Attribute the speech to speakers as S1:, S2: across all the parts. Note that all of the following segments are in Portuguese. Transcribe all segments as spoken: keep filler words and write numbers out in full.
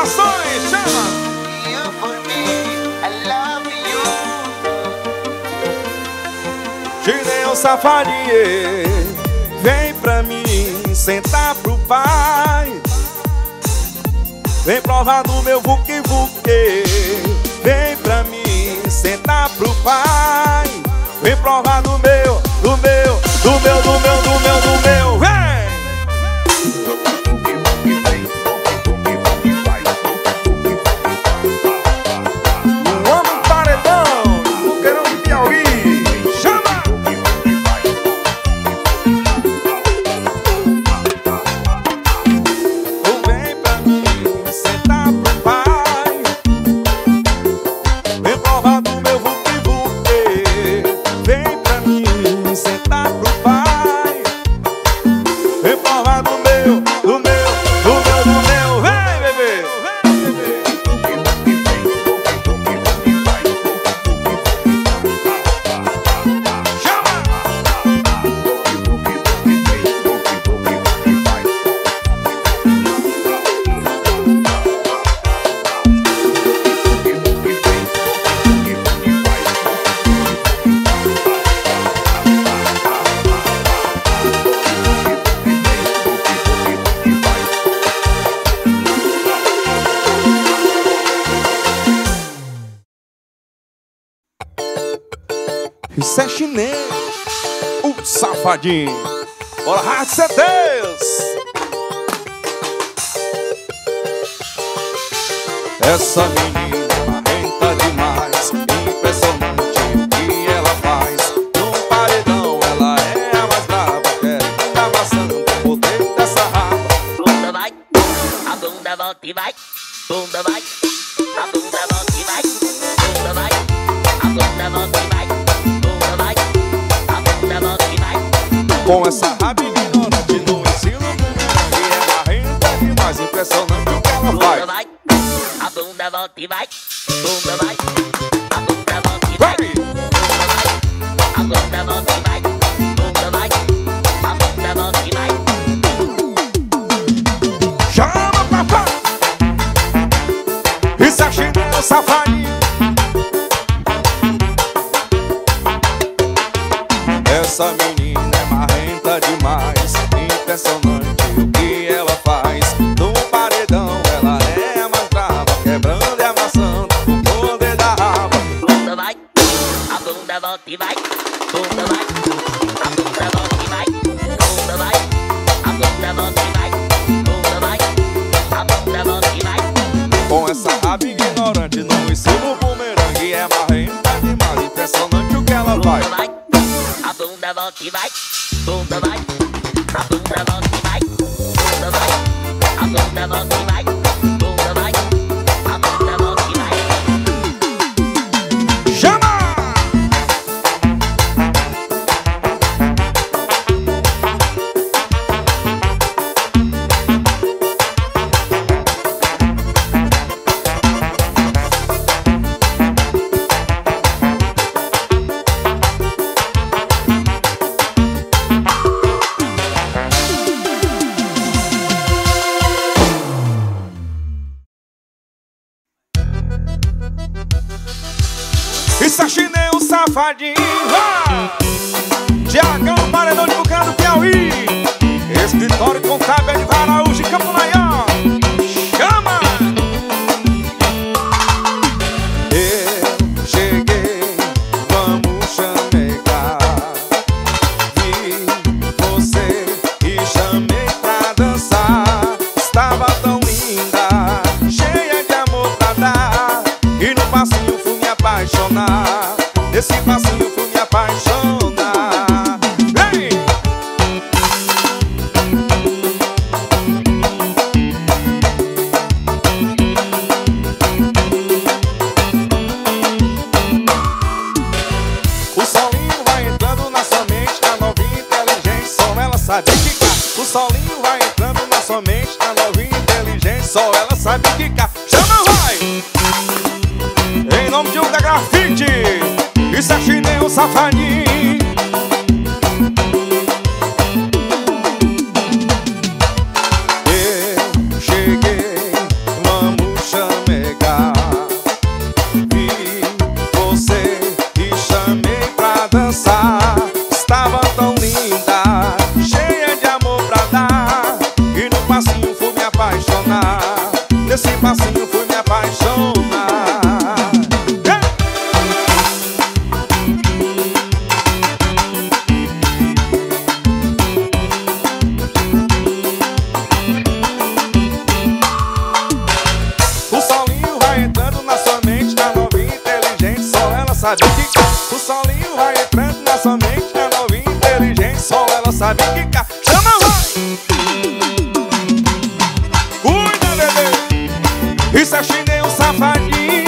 S1: Gravações, chama!
S2: You for me, I love you.
S1: Gideon Safadinho, vem pra mim sentar pro pai. Vem provar do meu vuque-vuque. Vem pra mim sentar pro pai. Vem provar do meu, do meu, do meu, do meu, do meu, do meu. Vem! Isso é chinês, o safadinho. Bora, raça Deus. Essa menina marrenta demais, impressionante o que ela faz. No paredão ela é a mais brava, querendo amassando o poder dessa raba.
S3: Bunda vai, a bunda volta e vai. Bunda vai, a bunda volta e vai. Bunda vai, a bunda volta e vai.
S1: Com essa raba ignorante no ensino bumerangue, é marrenta demais, impressionante o que ela faz.
S3: Bunda vai, a bunda volta e vai. Bunda vai, a bunda volta e vai. A bunda volta e vai. Bunda vai, a bunda volta e vai.
S1: Chama, papai! Isso é chinês, safadinho. Essa menina é marrenta demais, impressionante o que ela faz. No paredão ela é a mais brava, quebrando e amassando o poder da raba.
S3: Bunda vai, a bunda volta e vai. Bunda vai, a bunda volta e vai. Bunda vai, a bunda volta e vai. Bunda vai, a bunda volta e vai.
S1: Com essa raba ignorante no ensino bumerangue, é marrenta demais, impressionante o que ela faz.
S3: Bunda vai, a bunda volta e vai. Bunda vai, a bunda volta e vai. Bunda vai, a bunda volta e vai. Bunda vai, a bunda volta e vai.
S1: Chama! Isso é chinês, safadinho. Tiagão, paredão de Bucano, Piauí. Escritório contábil de Araújo e Campo Maior. Chama! Eu cheguei, vamos chamegar. Vi você e chamei pra dançar. Estava tão linda, cheia de amor pra dar. E no passinho fui me apaixonar. Nesse passinho fui me apaixonar. Vem! O solinho vai entrando na sua mente, a novinha inteligente, só ela sabe quicar. O solinho vai entrando na sua mente, a novinha inteligente, só ela sabe quicar. Chama, vai! Em nome de um da grafite, isso é chinês, safadinho. Eu cheguei, vamos dançar. Estava tão linda, cheia de amor pra dar. E no passinho fui me apaixonar. Nesse passinho fui me apaixonar. O solinho vai entrando na sua mente, tá novinha, inteligente, só ela sabe quicar. O solinho vai entrando na sua mente, tá novinha, inteligente, só ela sabe quicar. Chama, vai! Cuida, bebê! Isso é chinês, um safadinho.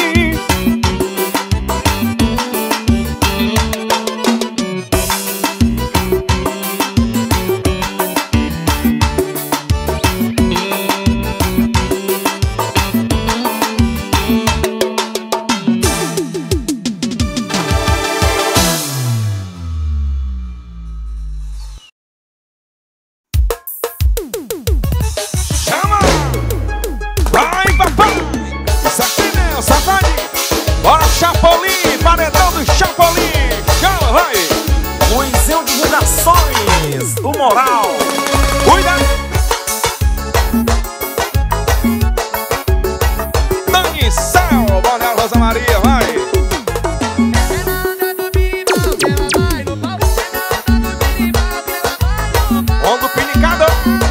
S1: Chapolin, paredão do Chapolin. Chama, vai!
S4: Museu de Redações do Moral.
S1: Cuida! Dani Céu, Bonel Rosa Maria, vai! Onda pinicado.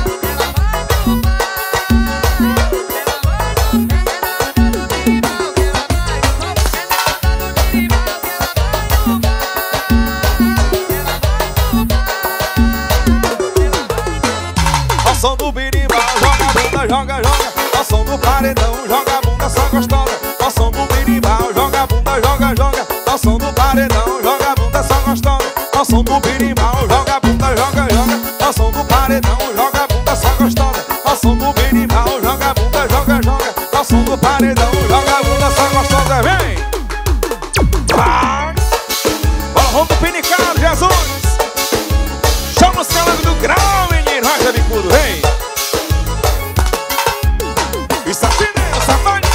S1: Som do birimbau, joga a bunda, joga, joga. Ao som do paredão, joga a bunda, só gostosa. Ao som do birimbau, joga a bunda, joga, joga. Ao som do paredão, joga a bunda, só gostosa. Ao som do birimbau, joga a bunda, joga, joga. Ao som do paredão, joga a bunda, só gostosa. Ao som do birimbau, joga a bunda, joga, joga. Ao som do paredão, joga a bunda, só gostosa. Vem! Vai! Bora, vamos do pinicado, Jesus! Chama os calangos do grau, menino, racha bicudo, vem! Isso aqui é o safadinho!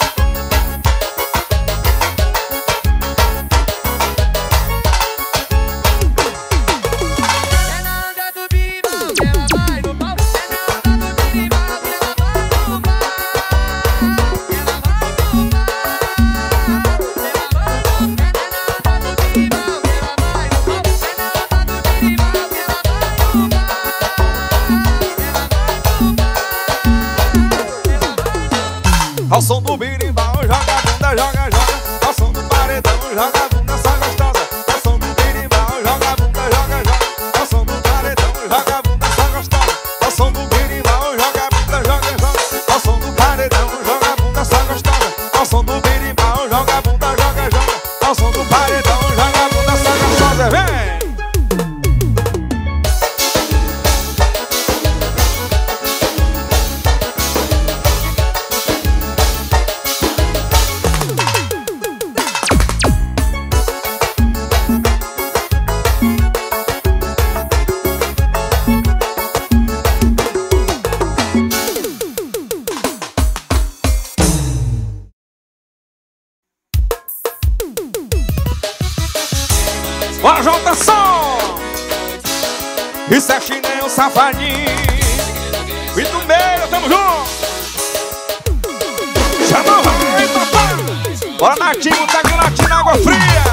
S1: Ao som do birimbau, joga a bunda, joga, joga. Ao som do paredão, joga a bunda, só gostosa. Ao som do birimbau, joga a bunda, joga, joga. Ao som do paredão, joga a bunda, só gostosa. Ao som do birimbau, joga a bunda, joga, joga. Ao som do paredão, joga a bunda, só gostosa. Ao som do birimbau, joga a bunda, joga, joga. Ao som do paredão, joga a bunda, só gostosa. Vem! Bora, Jota Som! Isso é chinês, um safadinho. E do meio, tamo junto! Chama, vai, papai! Bora, Natinho, tá com Natinho na água fria!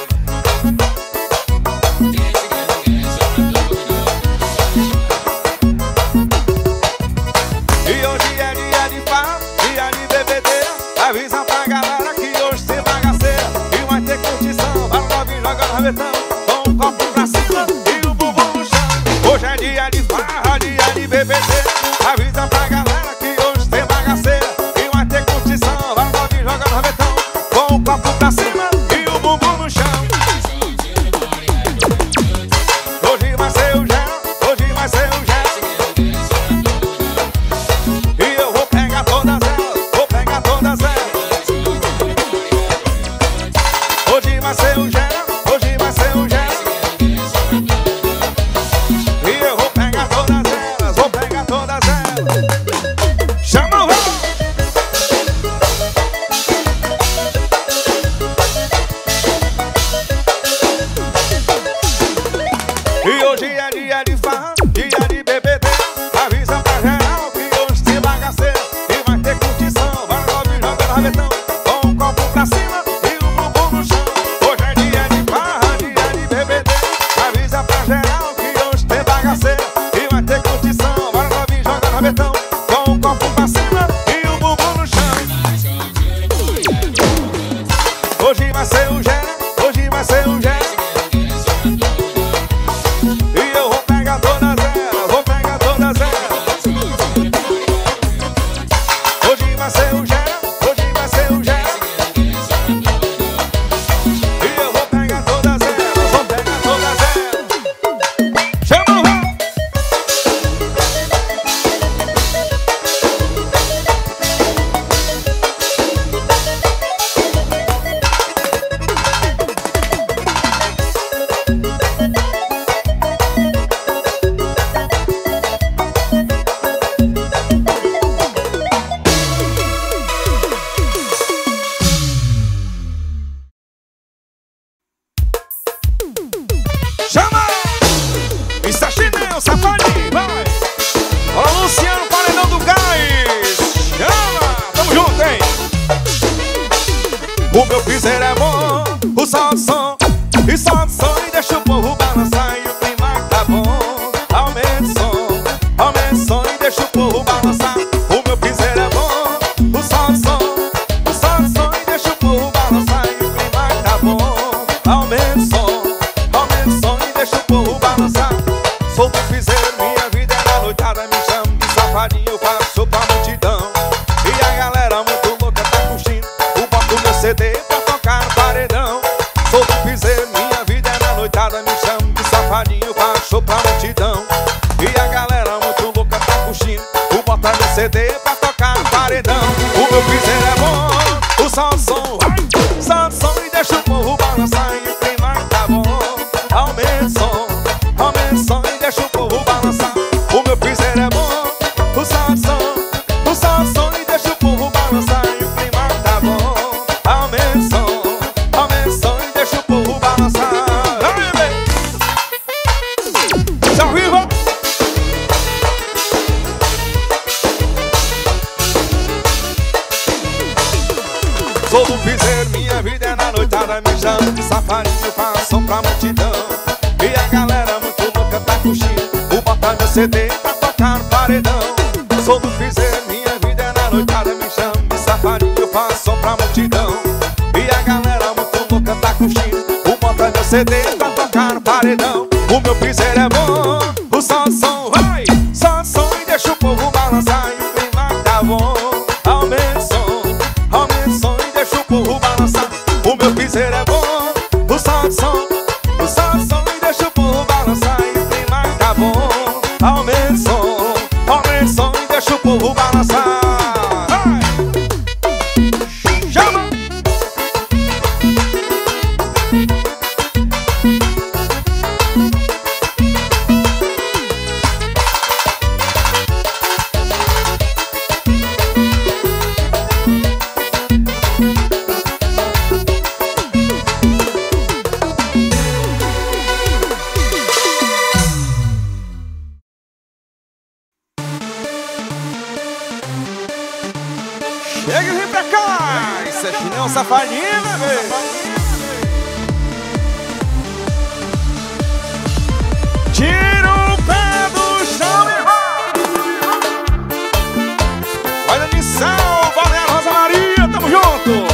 S1: E hoje é dia de farra, dia de bebedeira. Avisa pra galera que hoje tem bagaceira. E vai ter curtição, vai no novinho, joga no rabetão. Com o copo pra cima e o bumbum no chão. Hoje é dia de farra, dia de bebedeira. Avisa pra galera que hoje tem bagaceira. E vai ter curtição, vai no novinho, joga no rabetão. Com o copo pra cima e o bumbum no chão. Chama! Isso é chinelo, safadinho, vai! Olha Luciano, paredão do gás! Chama! Tamo junto, hein? O meu piseiro é bom, o sol do som, e sol do som e deixa o povo balançar e o clima tá bom. Aumenta o som, aumenta o som e deixa o povo balançar. O meu piseiro é bom, o sol do som, o sol do som e deixa o povo balançar e o clima tá bom. Aumenta o som, aumenta o som e deixa o povo balançar. Sou do piseiro, minha vida é na noitada, me chamo de safadinho, eu faço pra multidão. E a galera muito louca tá curtindo, eu boto meu C D pra tocar no paredão. Sou do piseiro, minha vida é na noitada, me chamo de safadinho, eu faço pra multidão. E a galera muito louca tá curtindo, eu boto meu C D pra tocar no paredão. O meu piseiro é bom, o som do som, vai! Som do som e deixa o povo balançar e o clima tá bom. Aumenta o som, aumenta o som e deixa o povo balançar. O meu piseiro é bom, o som do som, o som do som e deixa o povo balançar e o clima tá bom. Aumenta o som, aumenta o som e deixa o povo balançar. Vai, bebê! Tchau, viva! Sou do piseiro, minha vida é na noitada, me chamo de safadinho, eu faço som pra multidão. E a galera muito louca tá curtindo, vou botar meu C D pra tocar no paredão. Sou do piseiro, minha vida é na noitada, me chamo de safadinho, eu faço som pra multidão. E a galera muito louca tá curtindo, vou botar meu C D pra tocar no paredão. O meu piseiro é bom, o som do som, vai! Som do som e deixa o povo balançar e o clima tá bom. Aumenta o som, aumenta o som e deixa o povo balançar. O meu piseiro é bom, o som do som, o som do som e deixa o povo balançar e o clima tá bom. Aumenta o som, aumenta o som e deixa o povo balançar. Vai! Chama! Chega e vem pra cá! Isso é chinelo safadinho, bebê! Tira o pé do chão e vai! Olha de sal, Valera Rosa Maria, tamo junto!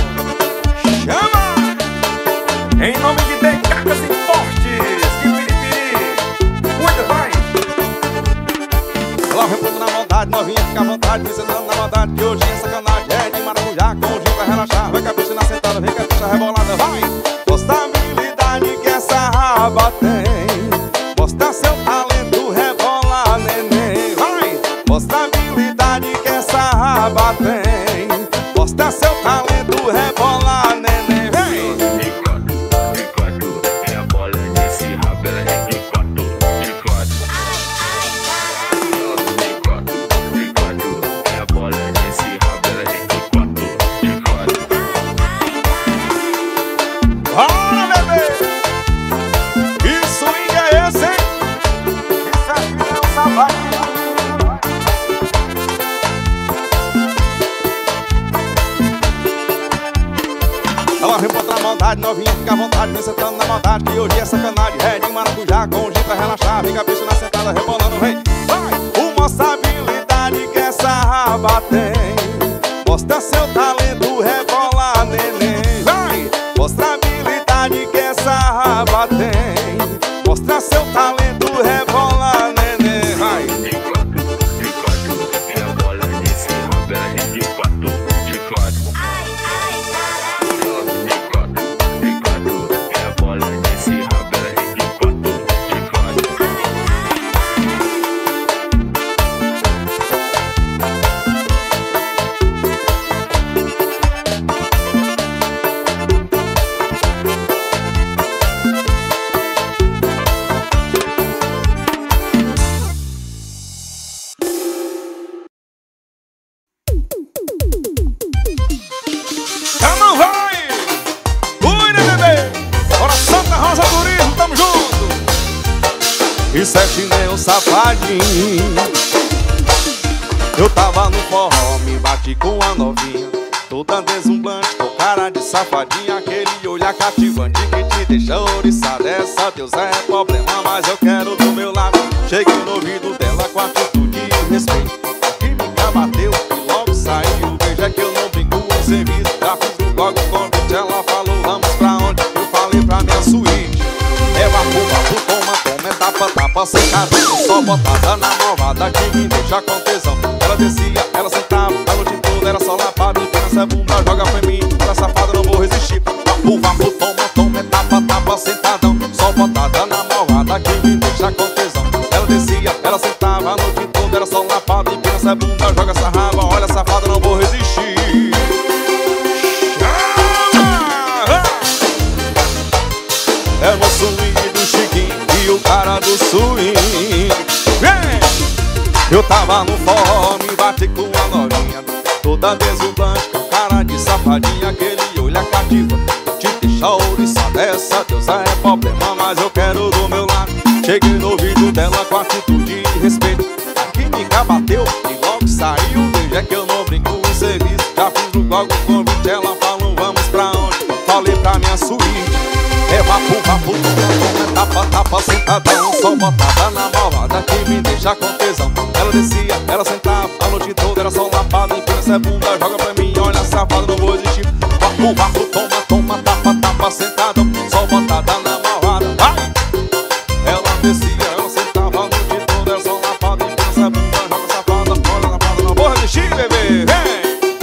S1: Chama!
S4: Em nome de Decacas Importes, de Piripiri. Muita vai!
S1: Lá vem tudo na vontade, novinha, fica à vontade, pensando na maldade, que hoje é sacanagem, é de maracujá, com o gin pra relaxar, vai cabeça na sentada, vem cabeça rebolada, vai! Mostra a habilidade que essa raba tem, mostra seu talento, rebola, neném, vai! Mostra a habilidade que essa raba tem, mostra seu talento, rebola, neném, vem!
S5: De quatro, de quatro, é a bola nesse rabo, ela é de quatro, de quatro. De quatro, de quatro, é a bola nesse rabo, ela é de quatro, de quatro.
S1: Bora, bebê! Que swing é esse, hein? Isso aqui é um safadinho. Ela vem botar na maldade, novinha, fica à vontade, vem sentando na maldade, que hoje é sacanagem, é de maracujá, com o gin pra relaxar, vem cabeça na sentada, rebolando, vem, vai! O mostra a habilidade que essa raba tem, mostra seu talento, rebola, neném, vai! Mostra a habilidade que essa raba tem, mostra seu talento, rebola, neném, vai!
S5: De quatro, de quatro, é a bola nesse rabo, ela é de quatro, de quatro. De quatro, de quatro, é a bola nesse rabo, ela é de quatro, de quatro.
S1: Isso é chinelo safadinho. Eu tava no forró, me bati com a novinha, toda deslumbrante, com cara de safadinha. Aquele olhar cativante que te deixa ouriçada. Essa deusa é problema, mas eu quero do meu lado. Cheguei no ouvido dela com atitude e respeito. A química bateu e logo saiu. Veja que eu não brinco com serviço. Já fiz logo o convite, ela falou vamos pra onde? Eu falei pra minha suíte. É vapo, vapo, toma, toma, é tapa, tapa, sentadinho, só botada na malvada que me deixa com tesão. Ela descia, ela sentava, a noite toda era só lapada. Empina essa bunda, joga pra mim, ela safada, não vou resistir. Vapo, vapo, toma, toma, é tapa, tapa, sentadão, só botada na malvada que me deixa com tesão. Ela descia, ela sentava, a noite toda era só lapada. Empina essa bunda, joga essa raba, olha safada, não vou resistir. É o swing do Chiquinho e o cara do swing. Vem! Eu tava no forró, me bati com a novinha, toda deslumbrante, com cara de safadinha. Aquele olhar cativa, te deixa ouriçada. Essa deusa é problema, mas eu quero do meu lado. Cheguei no ouvido dela com atitude e respeito. A química bateu e logo saiu. Veja que eu não brinco em serviço. Já fiz logo o convite, ela falou vamos pra onde? Falei pra minha suíte. É vapo, vapo, toma, tapa, tapa, sentadão, só botada na malvada que me deixa com tesão. Ela descia, ela sentava, a noite toda era só lapada. Empina essa bunda, joga pra mim, olha safada, não vou existir. Vapo, vapo, toma, toma, tapa, tapa, sentadão, só botada na malvada. Vai! Ela descia, ela sentava, a noite toda era só lapada. Empina essa bunda, joga safada, olha safada, não vou resistir, bebê. Vem!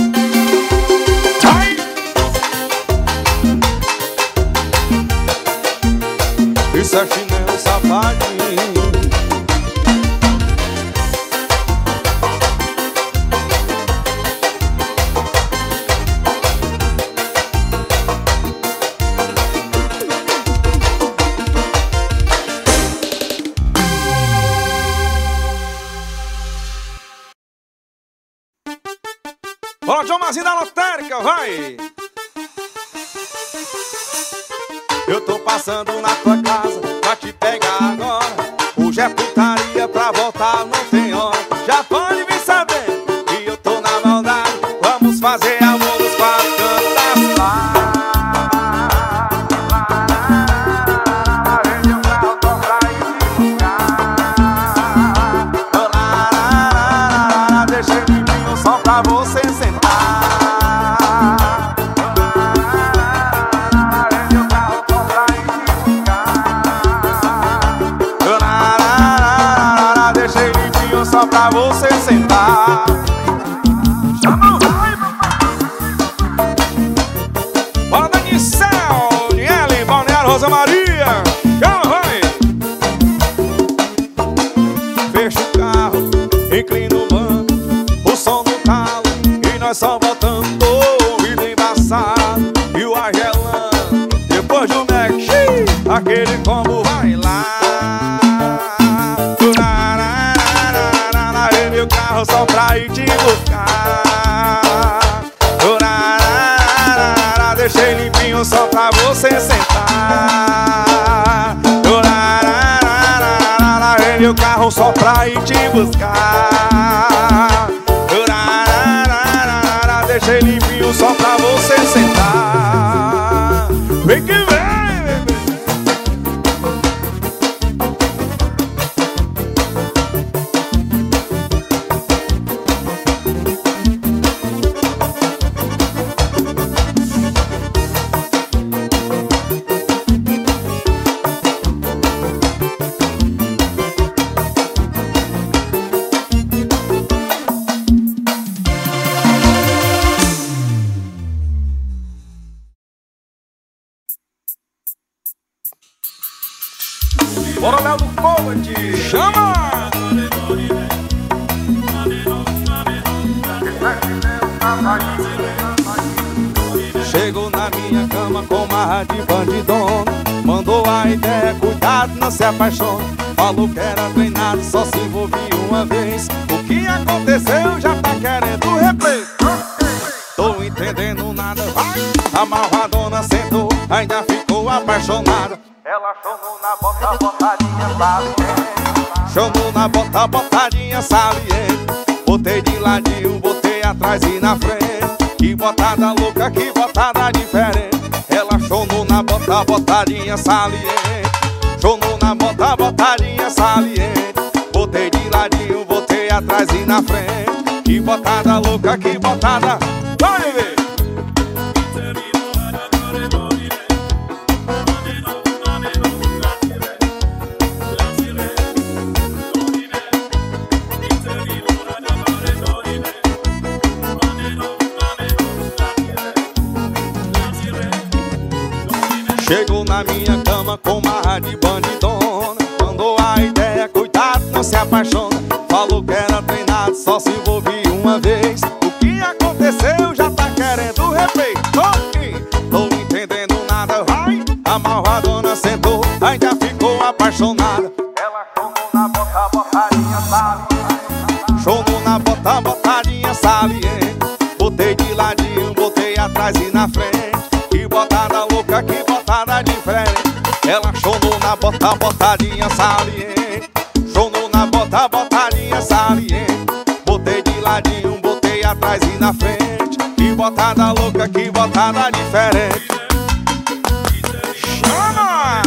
S1: Isso é chinelo safadinho. Bora, John Mazinho da lotérica, vai! Eu tô passando na tua casa pra te pegar agora. Hoje é putaria, pra voltar não tem hora. Já pode vir sabendo que eu tô na maldade. Vamos fazer amor nos quatro cantos da cidade. Deixa eu vir só pra você sentar. Só pra você sentar. Chama o vai, bora, Danicel, Niele, Balneário, Rosa Maria. Chama, vai. Fecha o carro, inclina o banco, o som no talo e nós só voltando. Ouvido embaçado e o ar gelando. Depois do Mac, aquele combo vai lá. Meu carro só pra ir te buscar. Deixei limpinho só pra você sentar. Meu carro só pra ir te buscar. Deixei limpinho só pra você sentar. Vem que vem. Bora, Léo do Comedy, chama! Chegou na minha cama com marra de bandidona. Mandou a ideia, cuidado, não se apaixone. Falou que era treinado, só se envolvia uma vez. O que aconteceu já tá querendo replay. Tô entendendo nada, vai. A malvadona sentou, ainda ficou apaixonada. Ela chamou na bota, botadinha pra ver. Chamou na bota, botadinha saliente. Botei de ladinho, botei atrás e na frente. Que botada louca, que botada diferente. Ela chamou na bota, botadinha saliente. Chamou na bota, botadinha saliente. Botei de ladinho, botei atrás e na frente. Que botada louca, que botada. Vai ver! Chegou na minha cama com marra de bandidona. Mandou a ideia, cuidado, não se apaixona. Falou que era treinado, só se envolvia uma vez. O que aconteceu já tá querendo repetir. Tô aqui, tô entendendo nada, vai. A malvadona sentou, aí já ficou apaixonada. Ela chomou na bota, botadinha saliente. Chomou na bota, botadinha saliente. Botei de ladinho, botei atrás e na frente. Que botada louca, que botada diferente. Ela chomou na bota, botadinha saliente. Chomou na bota, botadinha saliente. Botei de ladinho, botei atrás e na frente. Que botada louca, que botada diferente. Chama!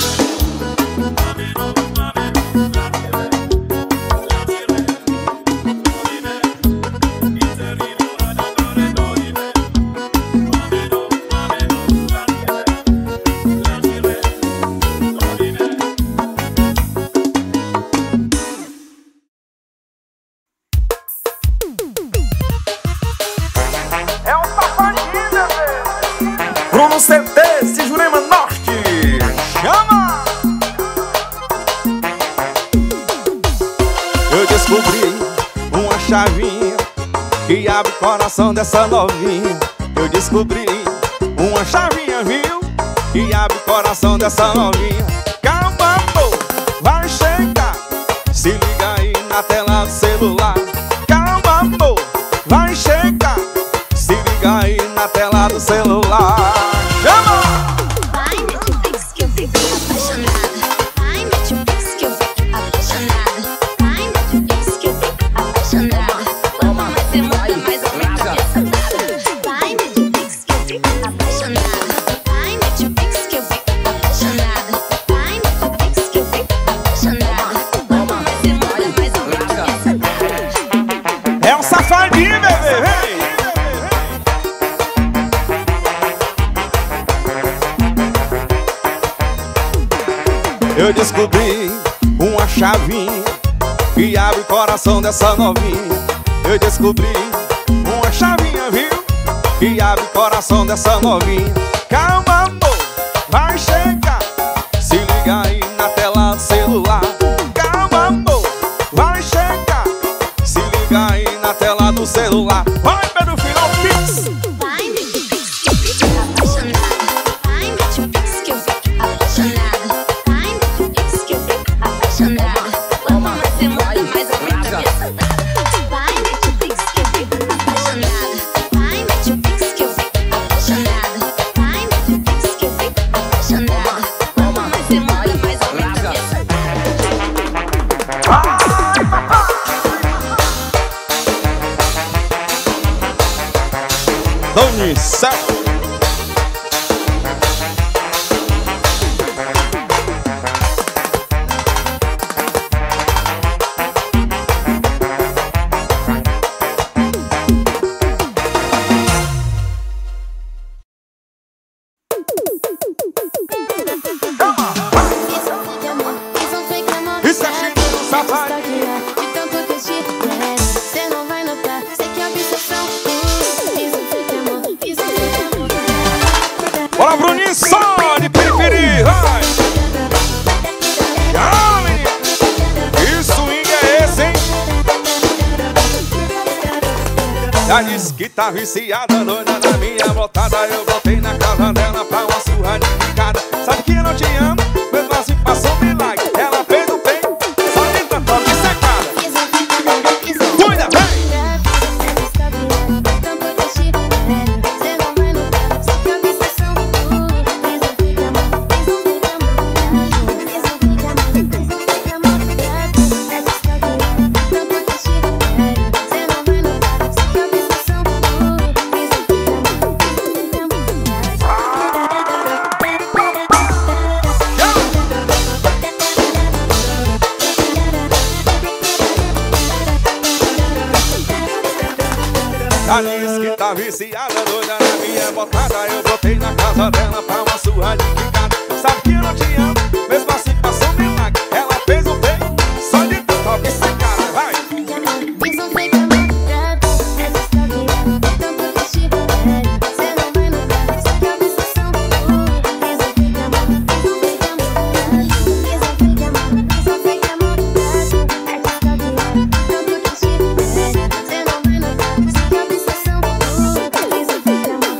S4: Bruno C T, de Jurema Norte.
S1: Chama! Eu descobri uma chavinha que abre o coração dessa novinha. Eu descobri uma chavinha, viu? Que abre o coração dessa novinha. Calma, amor, vai chegar. Se liga aí na tela do celular. Calma, amor, vai chegar. Se liga aí na tela do celular. Chama!
S6: Vai, Netflix, que eu fico apaixonada. Vai, Netflix, que eu fico apaixonada. Vai, Netflix, que eu fico apaixonada. Quanto mais você manda, mais a minha cabeça nada. Vai, Netflix, que eu fico apaixonada. Vai, Netflix, que eu fico apaixonada. Vai, Netflix, que eu fico apaixonada. Quanto mais você manda, mais a minha cabeça nada.
S1: É um safadinho, bebê, vem! Eu descobri uma chavinha que abre o coração dessa novinha. Eu descobri uma chavinha, viu? Que abre o coração dessa novinha. Calma, amor, vai chegar. Se liga aí na tela do celular. Calma, amor, vai chegar. Se liga aí na tela do celular. Vai, Pedro Final Pix.
S6: Vai, Netflix, que eu fico apaixonada. Vai, Netflix, que eu fico apaixonada. Vai, Netflix, que eu fico apaixonada. Quanto mais você manda, mais a minha cabeça nada. Vai, Netflix, que eu fico apaixonada. Vai, Netflix, que eu fico apaixonada. Vai, Netflix, que eu fico apaixonada. Quanto mais você manda, mais a minha cabeça nada.
S1: Doni Certo. Isso é chinelo, safadinho.
S6: De tanto que te quero, cê não vai notar. Sei que é obsessão. Isso fica amor, isso fica amor.
S1: Bora, Bruninho, só de piripiri, vai! Tchau, menino! Que swing é esse, hein? Já disse que tá viciada, doida na minha botada. Eu botei na casa dela pra uma surra de picada. Sabe que eu não te amo, mesmo assim passou milagre. Ela fez o bem, só de tanto de secada. Cuida, vem! Ela disse que tá viciada, doida na minha botada. Eu brotei na casa dela pra uma surra de quicada. Sabe que eu não te amo, mesmo assim passou um milagre. Ela fez um bem, só de toque sem cara, vai.
S6: Isso foi que amor trago. É descabiado, tanto que te quero. Cê não vai notar, só que a obsessão pura. Isso foi que amor, isso foi que amor trago. Isso foi que amor, isso foi que amor trago. É descabiado, tanto que te quero. Cê não vai notar, só que a obsessão pura. Isso foi que amor, isso foi que amor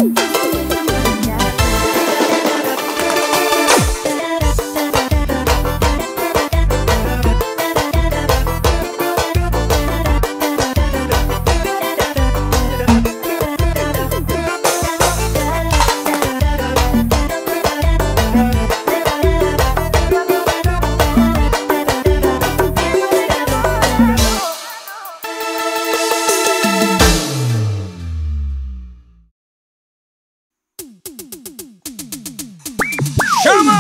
S1: Chama!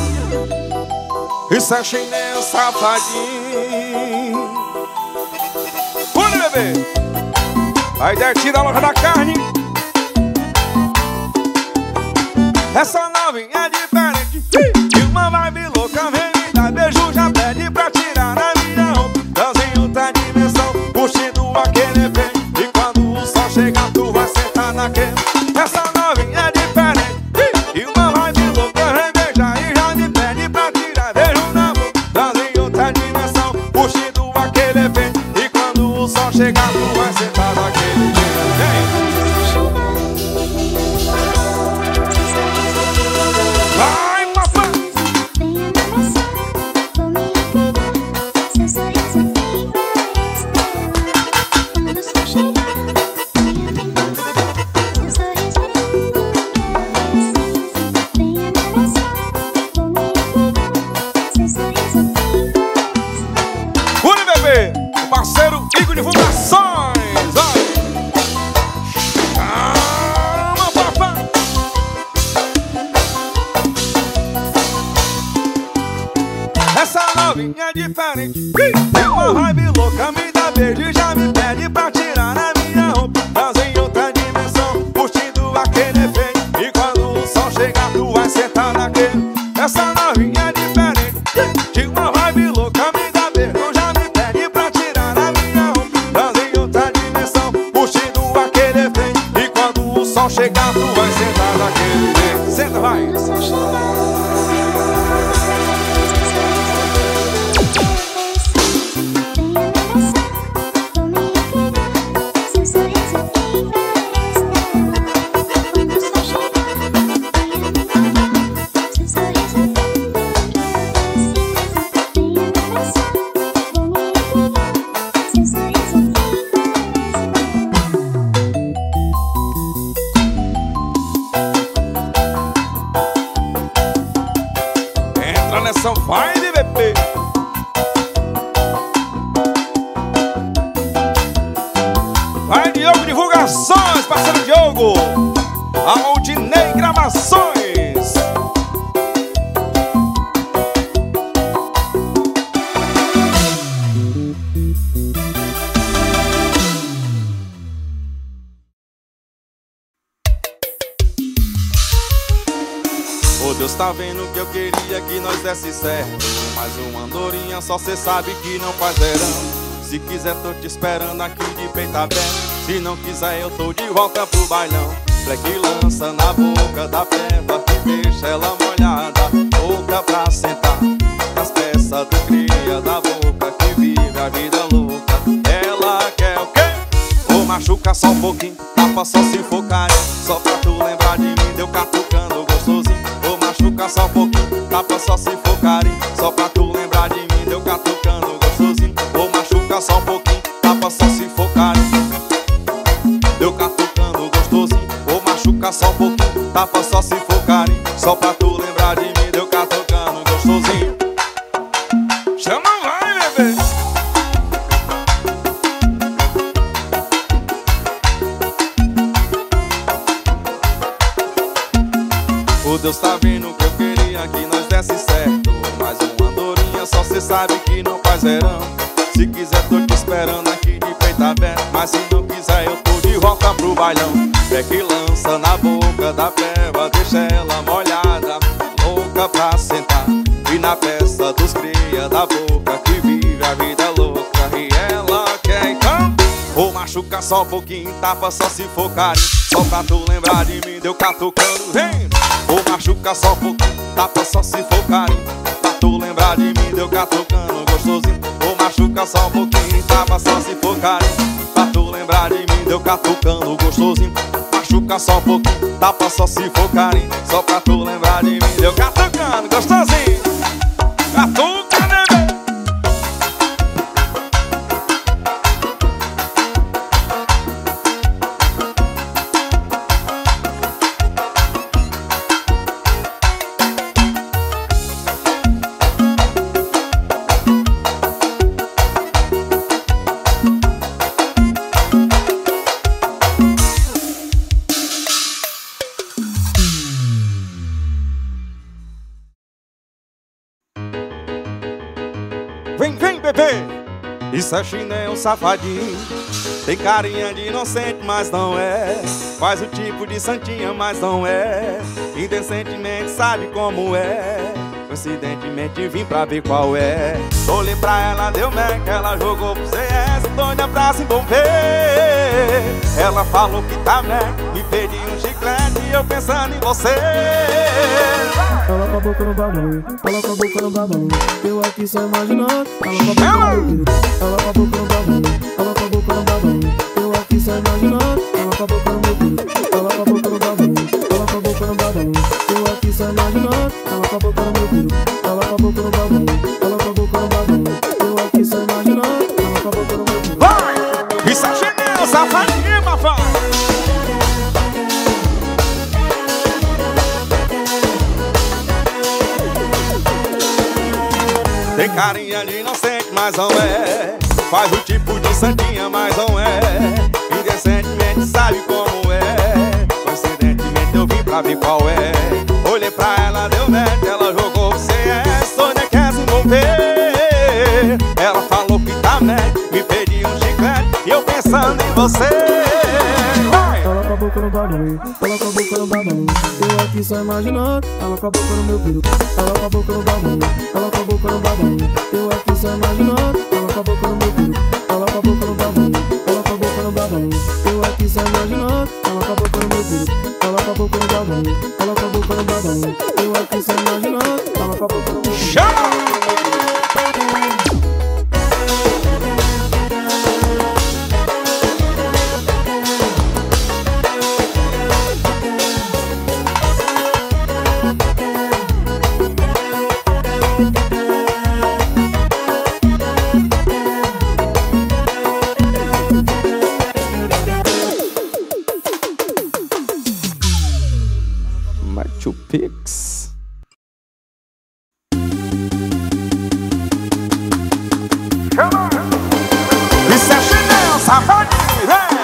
S1: Isso é chinelo safadinho. Pula, bebê! Aí dertida a loja da carne. Essa novinha é diferente. E uma vibe louca, vem me dar beijo, já pede pra tirar a minha roupa. Dança em outra dimensão, curtindo aquele efeito. E quando o sol chegar, tu vai sentar naquele. Essa novinha é diferente. E uma vibe louca, vem beijar e já me pede pra tirar beijo na boca. Dança em outra dimensão, curtindo aquele efeito. E quando o sol chegar, tu vai sentar naquele jeito. Vai, papai!
S6: Venha me abraçar, vou me entregar. Seu sorriso tem várias estrelas. Quando o sol chegar, venha me encontrar. Seu sorriso tem várias estrelas. Venha me abraçar, vou me entregar. Seu sorriso tem várias estrelas.
S1: Pule, bebê! O parceiro Igor Divulgações! Vai! Calma, papai! Essa novinha é diferente. Tem uma vibe louca, me dá beijo e já me pede pra tirar a minha roupa. Dança em outra dimensão, curtindo aquele efeito. E quando o sol chegar, tu vai sentar naquele. Essa novinha é diferente. Tem uma vibe louca, me dá beijo, já me pede pra tirar a minha roupa. Dança em outra dimensão, curtindo aquele efeito. E quando o sol chegar, tu vai sentar naquele jeito. Senta, vai!
S6: Quando o sol chegar, venha me abraçar, vou me entregar. Seu sorriso tem várias estrelas. Quando o sol chegar, venha me encontrar. Seu sorriso tem várias estrelas. Venha me abraçar, vou me entregar. Seu sorriso tem várias
S1: Entra nessa vibe, bebê. Vai, Diogo Divulgações, parceiro Diogo. A Aldinei Gravações. Ô Deus, tá vendo que eu queria que nós desse certo. Mas uma andorinha só cê sabe que não faz verão. Se quiser tô te esperando aqui de peito aberto. Se não quiser eu tô de volta pro bailão. Black lança na boca da peba e deixa ela molhada. Boca pra sentar as peças do cria da boca que vive a vida louca. Ela quer o quê? Vou machucar só um pouquinho, tapa só se for carinho. Só pra tu lembrar de mim, deu catucando gostosinho. Vou machucar só um pouquinho, tapa só se for carinho. Só pra tu lembrar de mim, deu catucando gostosinho. Vou machucar só um pouquinho, tapa só se for carinho. Deu catucando gostosinho. Vou machucar só um pouquinho, tapa só se for carinho. Só pra tu lembrar de mim, deu catucando gostosinho. Chama, vai, bebê. O Deus tá vendo que eu queria que nós desse certo. Mas uma andorinha só cê sabe que não faz verão. Se quiser tô te esperando aqui de peito tá vendo? Mas se não quiser eu tô de volta pro bailão. É que lança na boca da peba, deixa ela molhada, louca pra sentar. E na festa dos cria da boca que vive a vida louca. E ela quer então vou machucar só um pouquinho, tapa só se for carinho. Só pra tu lembrar de mim, deu catucando, vem. Vou machucar só um pouquinho, tapa só se for carinho. Pra tu lembrar de mim, deu catucando, gostosinho. Vou machucar só um pouquinho, tapa só se for carinho. Pra tu lembrar de mim, deu catucando, gostosinho. Machuca só um pouquinho, tapa só se for carinho. Só pra tu lembrar de mim, deu catucando, gostosinho. Catuca, né, bebê? Vem, vem, bebê! Isso é chinelo safadinho. Tem carinha de inocente, mas não é. Faz o tipo de santinha, mas não é. Indecentemente sabe como é. Coincidentemente vim pra ver qual é. Olhei pra ela, deu mec, ela jogou pro C S, doida pra se envolver. Ela falou que tá mec, me pedi um chiclete e eu pensando em você.
S7: Ela com a boca no bagulho, ela com a boca no bagulho. Eu aqui só imaginando, ela com a boca no bagulho. Ela com a boca no bagulho, ela com a boca no bagulho. Eu aqui só imaginando, ela com a boca no bagulho. Ela com a boca no bagulho, ela com a boca no bagulho. Eu aqui só imaginando, ela com a boca no bagulho. Ela com a boca no bagulho, ela com a boca no bagulho. Eu aqui só imaginando, ela com a boca no bagulho.
S1: Vai! Isso é chinelo, safadinho, papai! Tem carinha de inocente, mas não é. Faz o tipo de santinha, mas não é. Indecentemente sabe como é. Coincidentemente eu vim pra ver qual é. Olhei pra ela, deu net, ela jogou C S, Sônia quer se envolver. Ela falou que tá net, me pediu um chiclete e eu pensando em você. Vai!
S7: Ela com a boca no bagulho, ela com a boca no bagulho. Eu aqui só imaginando, ela com a boca no meu peru. Ela com a boca no bagulho, ela com a boca no bagulho. Eu aqui só imaginando, ela com a boca no meu peru. Ela com a boca no bagulho, ela com a boca no bagulho. Eu aqui só imaginando, ela com a boca no meu peru. Ela com a boca no bagulho, ela com a boca no bagulho. Eu aqui só imaginando, ela com a boca no meu peru.
S1: Chama! Machu Pix. Isso é chinelo, safadinho, vem!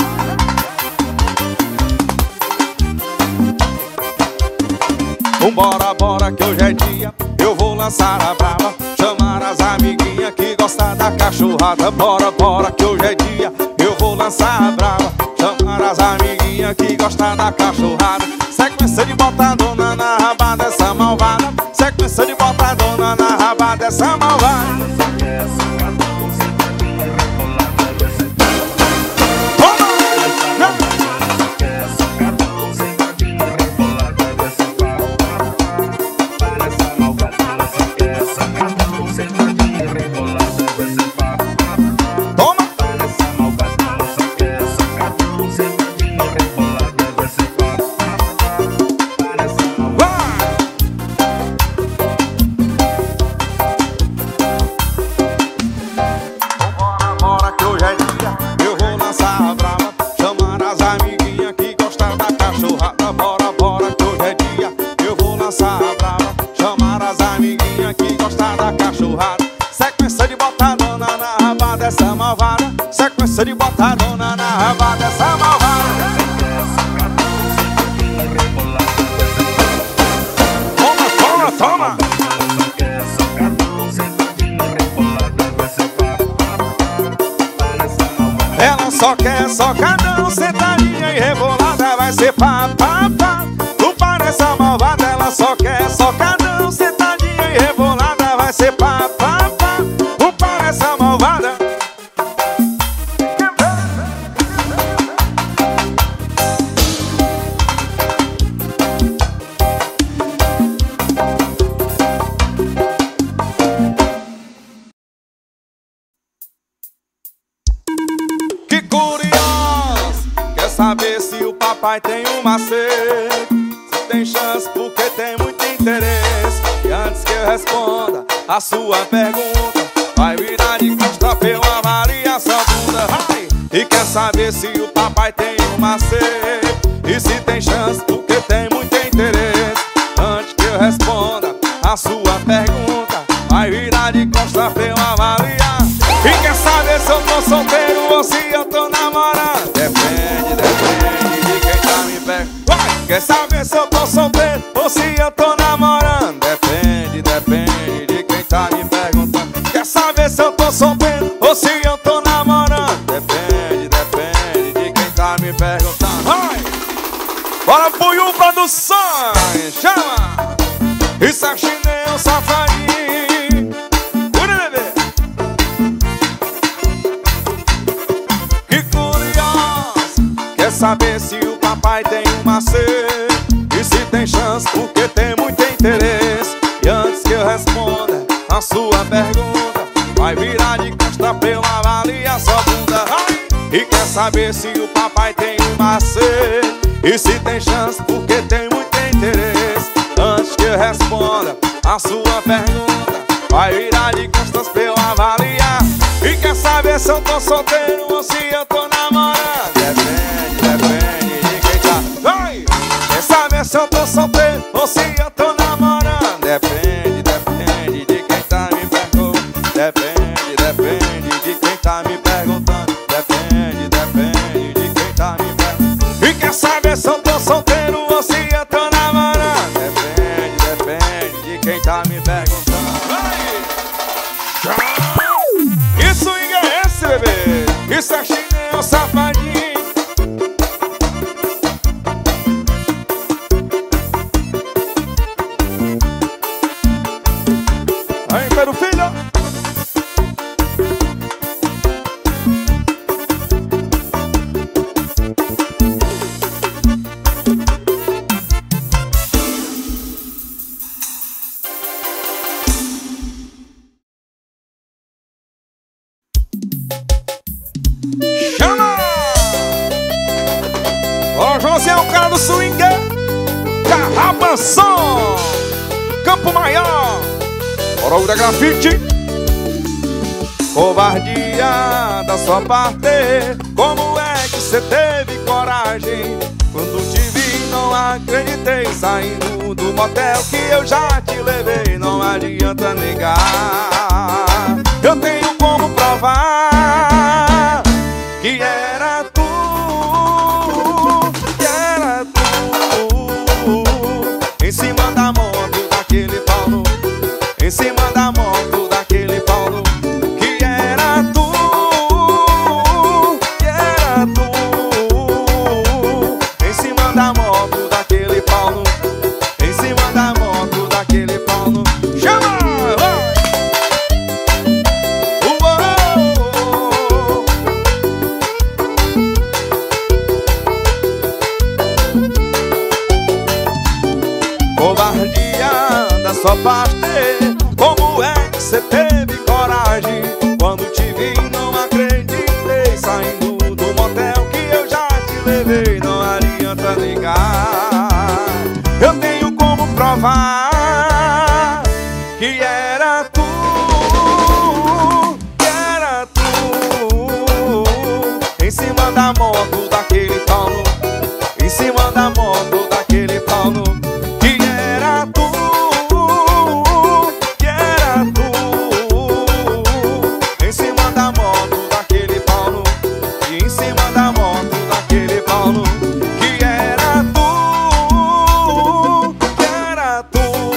S1: Vambora, bora que hoje é dia, eu vou lançar a brava. Chamar as amiguinhas que gostam da cachorrada. Bora, bora que hoje é dia, eu vou lançar a brava. Chamar as amiguinhas que gostam da cachorrada. Sequência de botadona na raba dessa malvada. Sequência de botadona na raba dessa malvada. Sequência de botadona na raba dessa malvada. Toma, toma, toma. só quer socadão, sentadinha e rebolada, vai ser pá, pá, pá. Não parece a malvada, ela só quer socadão, sentadinha e rebolada, vai ser pá, pá, pá. Não parece a malvada. Que curioso, quer saber se o papai tem um macete? Se tem chance porque tem muito interesse. E antes que eu responda a sua pergunta, vai virar de costa pela Maria sua bunda. Ai! E quer saber se o papai tem um macete? E se tem chance porque tem muito interesse. Antes que eu responda a sua pergunta, vai virar de costa pela Maria. E quer saber se eu tô solteiro ou se eu tô namorando? Depende, depende de quem tá me perguntando. Quer saber se eu tô solteiro ou se eu tô namorando? Depende, depende de quem tá me perguntando. Quer saber se eu tô solteiro ou se eu tô namorando? Depende, depende de quem tá me perguntando. Vai! Bora pro Yu Produções, chama! Isso é chinelo safadinho. Cura, bebê! Que curioso, quer saber se o papai tem um macete? E se tem chance porque tem muito interesse. E antes que eu responda a sua pergunta, vai virar de costa pela avalia sua bunda. Ai! E quer saber se o papai tem um macete? E se tem chance porque tem muito interesse. Antes que eu responda a sua pergunta, vai virar de costas pela avalia. E quer saber se eu tô solteiro ou se eu tô namorando? Depende, depende de quem tá. Vai! Quer saber se eu tô solteiro ou se eu tô namorando? Depende, depende de quem tá me perguntando. Depende, depende de quem tá me perguntando. Depende, depende de quem tá me perguntando. E quer saber se eu tô solteiro ou se eu tô namorando? Depende, depende de quem tá me perguntando. Vai! Isso é esse, bebê. Isso é chinelo safadinho. Aí, Pedro Filho. Chama! Ó, José é o cara do swing. Carrabanção, Campo Maior, Oral da Grafite. Covardia da sua parte, como é que você teve coragem? Quando te vi não acreditei, saindo do motel que eu já te levei. Não adianta negar, eu tenho como provar que era tu, que era tu. Em cima da moto daquele Paulo, em cima da moto daquele Paulo. Que era tu, que era tu. Em cima da moto daquele Paulo, em cima da moto daquele Paulo. Chama! Covardia da sua parte, como é que você teve coragem? Quando te vi não acreditei, saindo do motel que eu já te levei. Não adianta negar, eu tenho como provar que era tu, que era tu. Em cima da moto daquele Paulo, em cima da moto daquele Paulo. Que era tu, que era tu.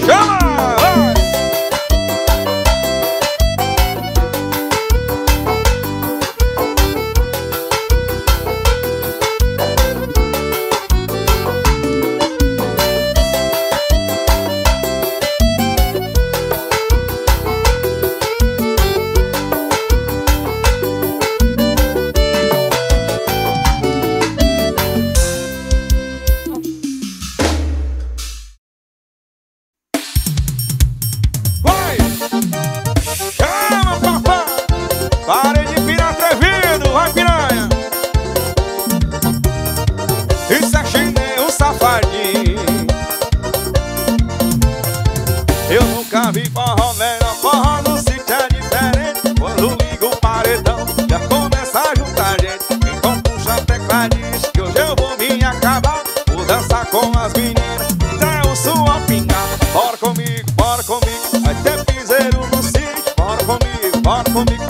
S1: Chama! Vai! Pare de pirar atrevido, vai piranha. Isso é chinelo safadinho. Eu nunca vi forró melhor, forró no sítio é diferente. Quando liga o paredão, já começa a juntar gente. Então puxa a tecla, diz que hoje eu vou me acabar. Vou dançar com as meninas, até o suor pingar. Bora comigo, bora comigo, vai ter piseiro no sítio. Bora comigo, bora comigo,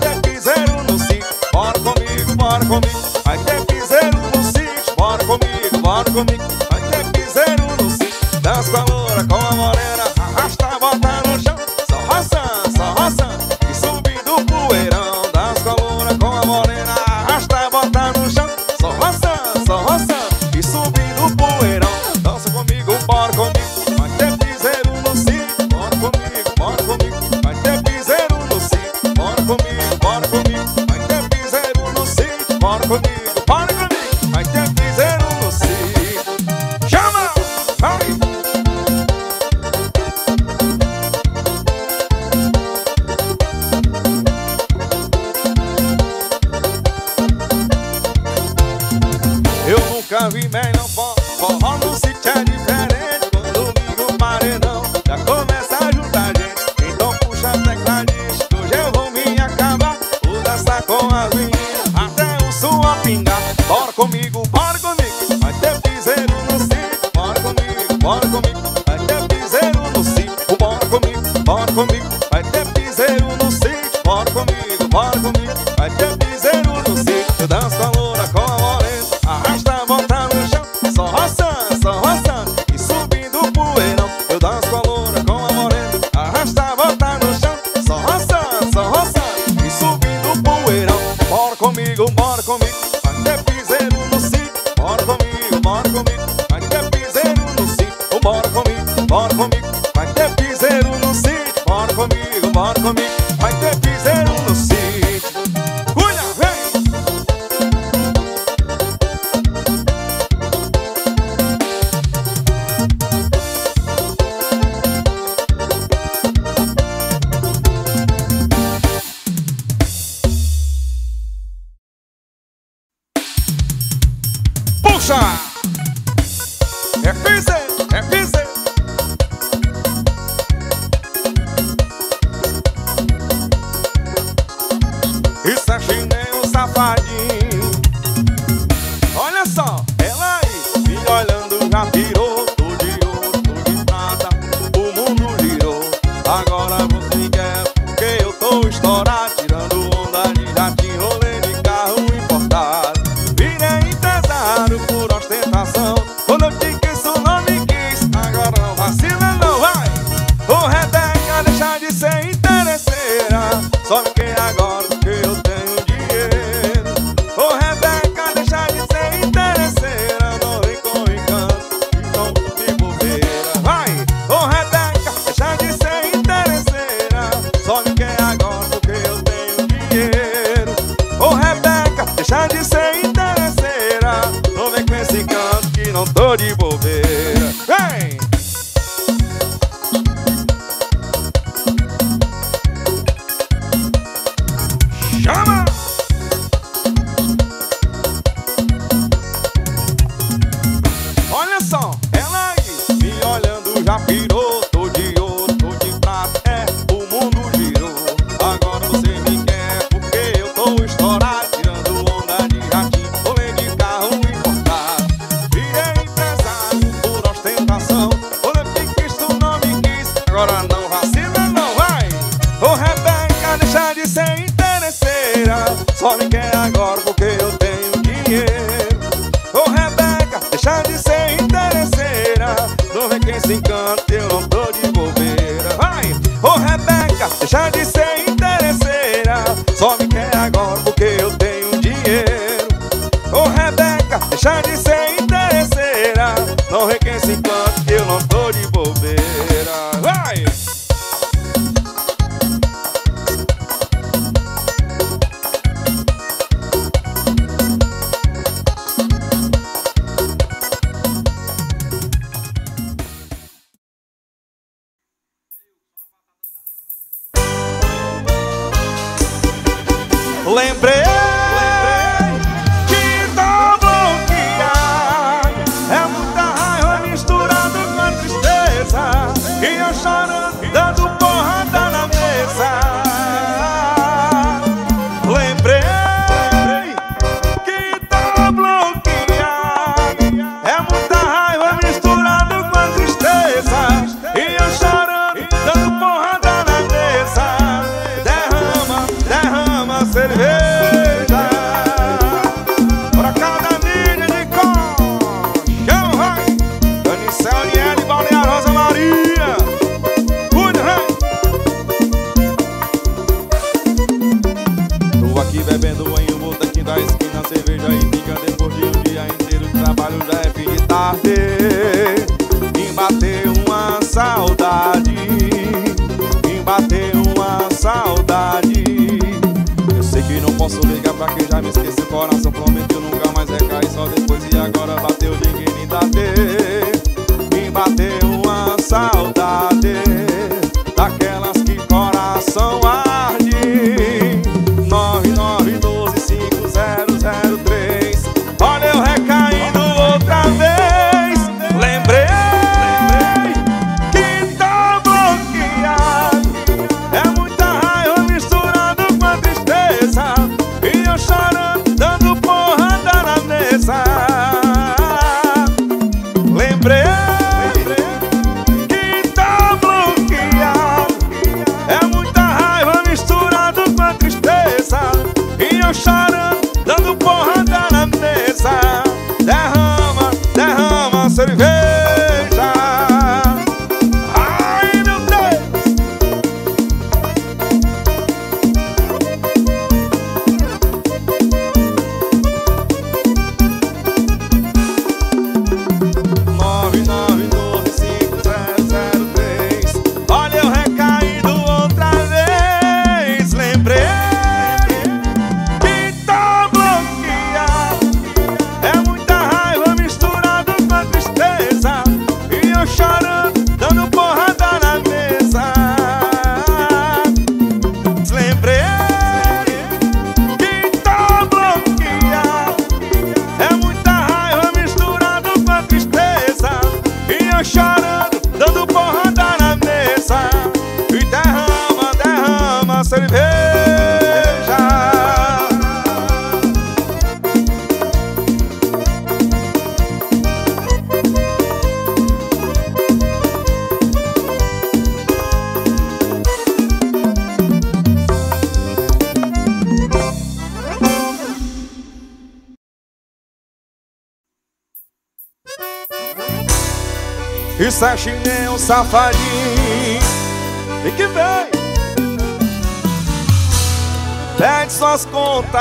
S1: bora comigo, bora comigo, vai ter piseiro no sítio. Bora comigo, bora comigo, vai ter piseiro no sítio. Dança com a loura, com a morena, arrasta, bota no chão. Só roçando, só roçando e subindo o poeirão. Dança com a loura, com a morena, arrasta, bota no chão. Só roçando, só roçando e subindo o poeirão. Dança comigo, bora comigo, vai ter piseiro no sítio. Bora comigo, bora comigo, vai ter piseiro no sítio. Bora comigo, bora comigo, bora comigo, bora comigo, vai ter piseiro no sítio. Chama! Vai! Eu nunca vi melhor forró, forró no sítio é diferente. Quando liga o paredão, já começa a juntar gente. Então puxa a tecla, diz que hoje eu vou me acabar. Vou dançar com as meninas sua pingar. Bora comigo, bora comigo, vai ter piseiro no sítio. Bora comigo, bora comigo, vai ter piseiro no sítio. Bora comigo, bora comigo, vai ter piseiro no sítio. Bora comigo, bora comigo, vai ter piseiro no sítio. Eu danço com a loura, com a morena, arrasta, volta no chão. Só roçando, só roçando e subindo o poeirão. Eu danço com a loura, com a morena, arrasta, volta no chão. Só roçando, só roçando e subindo o poeirão. Bora comigo, bora comigo, vai ter piseiro no sítio. Bora comigo, bora comigo, vai ter piseiro no sítio. Bora comigo, bora comigo, vai ter piseiro no sítio. Bora comigo, bora comigo, vai ter piseiro no sítio. Cuida, vem! Puxa! É piseiro, é piseiro. Isso é chinelo safadinho. Olha só, ela aí me olhando já virou. Tô de ouro, tô de prata, o mundo girou. Agora você quer, porque eu tô estourado, tirando onda de jatinho, rolê de carro importado. Virei empresário por ostentação. Quando eu te quis, tu não me quis. Agora não vacila não, vai. Ô Rebeca, deixa de ser interesseira. Só me quer agora porque eu tenho dinheiro. Ô Rebeca, deixa de ser interesseira. Não vem com encanto, então de bobeira. Vai. Ô Rebeca, deixa de ser interesseira. Só me quer agora porque eu tenho dinheiro. Ô Rebeca, deixa de ser interesseira. Não vem com esse canto que não tô de bobeira. Vem! Chama! Olha só, ela aí me olhando já pirou. Tô de ouro, tô de prata, é, o mundo girou. Agora você me quer porque eu tô estourado, tirando onda de jatinho, rolê de carro importado. Virei empresário por ostentação. Quando eu te quis, tu não me quis. Agora não vacila não, vai. Ô Rebeca, deixa de ser interesseira. Só me quer agora porque eu tenho dinheiro. Ô Rebeca, deixa de ser interesseira. Não vem quem se encanta, eu não tô de deixa de ser interesseira. Só me quer agora porque eu tenho dinheiro. Ô Rebeca, deixa de ser interesseira. Não requece enquanto que eu não tô de bobeira. Vai! Lembrei, lembrei que tá bloqueado. É muita raiva misturada com tristeza. E eu chorando, dando porrada na mesa. Lembrei que tá bloqueado. É muita raiva misturada com tristeza. E eu chorando, dando porrada na mesa. Derrama, derrama cerveja pra cada mídia de colchão, vai! Danicel, Niele, Balear, Rosa Maria. Cuida, vai! Tô aqui bebendo em um botequim da esquina, cerveja e fica depois de um dia inteiro de trabalho, já é fim de tarde. Me bateu uma saudade, me bateu uma saudade. Sei que não posso ligar pra quem já me esqueceu. O coração prometeu nunca mais recair. Só depois e agora bateu dignidade. Me bateu uma saudade daquelas que coração arde. Nove nove doze cinco zero zero três. Olha eu recaindo outra vez. Lembrei, lembrei que tá bloqueado. É muita raiva misturada com a tristeza. E eu chorando, dando porrada na mesa. Lembrei que tá bloqueado. É muita raiva misturada com a tristeza. E eu chorando, dando porrada na mesa. Derrama, derrama cerveja. Ai meu Deus. Nove nove doze cinco zero zero três. Olha eu recaindo outra vez. Lembrei que tá bloqueado. É muita raiva misturada com a tristeza. E eu chorando, dando porrada na mesa. Lembrei que tá bloqueado. É muita raiva misturada com a tristeza. E eu chorando, dando porrada na mesa. E derrama, derrama cerveja. Isso é chinelo safadinho. Vem que vem. Pede suas contas,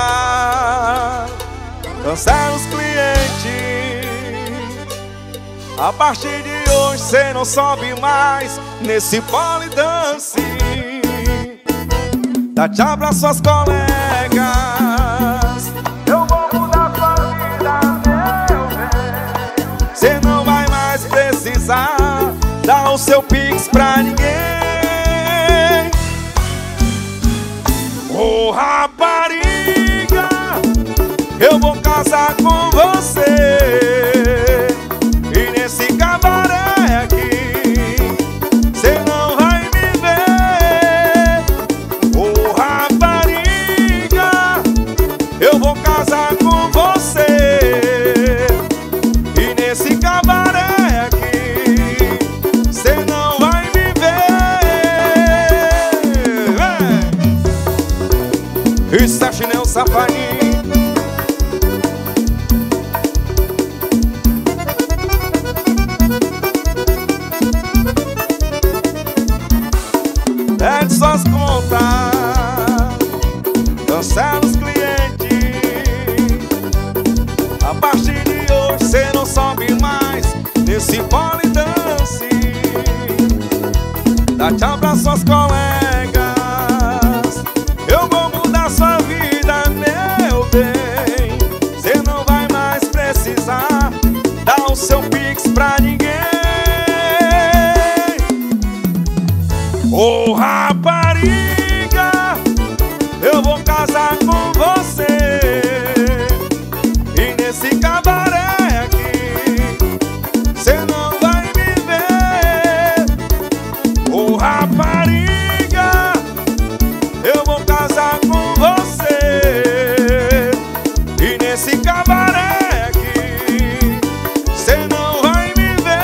S1: cancela os clientes. A partir de hoje cê não sobe mais nesse pole dance. Dá tchau pra suas colegas. Eu vou mudar sua vida, meu bem. Cê não vai mais precisar dar o seu pix pra ninguém. Ô rapariga, eu vou casar com você. E nesse cabaré aqui cê não vai me ver. Ô rapariga, eu vou casar com você. E nesse cabaré aqui cê não vai me ver. Isso é chinelo safadinho. nesse pole dance. Dá tchau pra suas colegas. Eu vou mudar sua vida, meu bem. Cê não vai mais precisar dar o seu pix pra ninguém. Ô rapariga, eu vou casar com você. E nesse cabaré aqui cê não vai me ver. Ô rapariga, eu vou casar com você. E nesse cabaré aqui cê não vai me ver.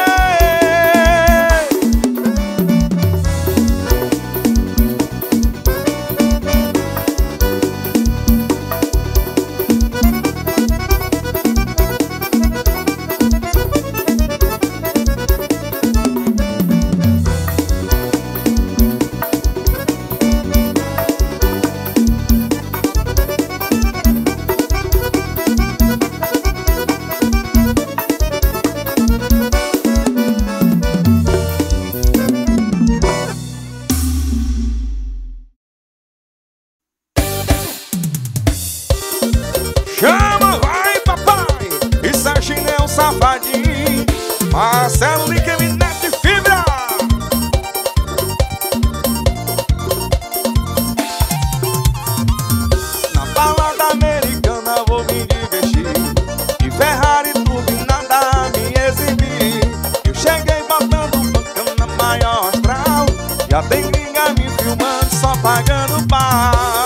S1: Chama, vai papai, e Serginho é um safadinho. Marcelo Lique, Neto e Fibra. Na balada americana vou me divertir, de Ferrari turbinada a me exibir. Eu cheguei botando bocão na maior astral. Já tem gringa me filmando, só pagando pau.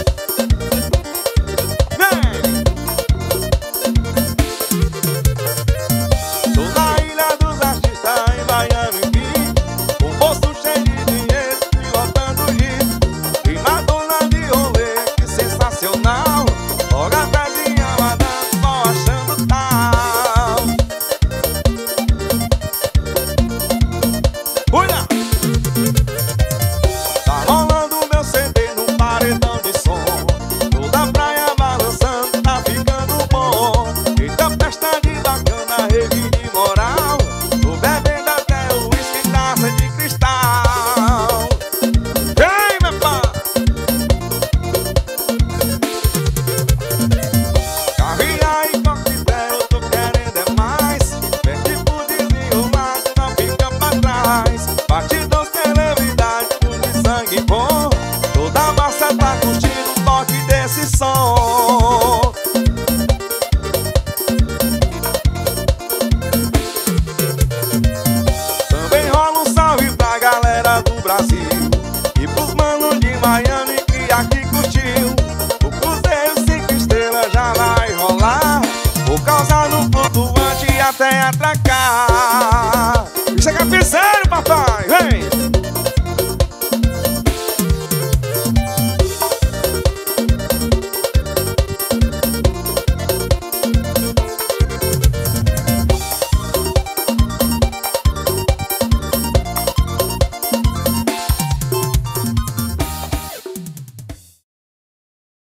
S1: Também rola um salve pra galera do Brasil e pros manos de Miami que aqui curtiu. O cruzeiro cinco estrelas já vai rolar, vou causar no flutuante até atracar.